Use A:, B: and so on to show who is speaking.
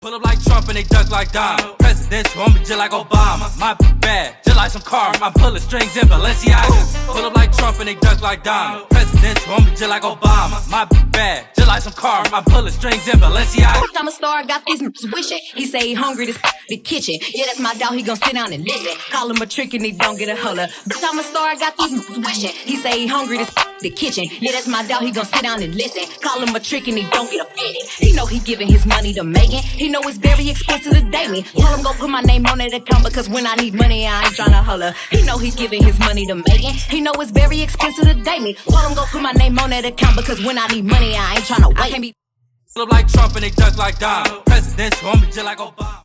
A: Pull up like Trump and they duck like Dom. Presidents want me just like Obama. My bag, just like some car. I'm pulling strings in Balenciaga. Pull up like Trump and they duck like Dom. Presidents want me just like Obama. My bag, just like some car. I'm pulling strings in Balenciaga.
B: I'm a star, got these wishing. He say he hungry, this the kitchen. Yeah, that's my dog, he gon' sit down and listen. Call him a trick and he don't get a holler. Bitch, I'm a star, I got these wishing. He say he hungry, this the kitchen. Yeah, that's my dog, he gon' sit down and listen. Call him a trick and he don't get offended. He know he giving his money to Megan. He know it's very expensive to date me. Tell him go put my name on that account, because when I need money, I ain't tryna holler. He know he giving his money to Megan. He know it's very expensive to date me. Tell him go put my name on that account, because when I need money, I ain't tryna wait.
A: Pull up like Trump and they duck like Dom. Presidents want me just like Obama.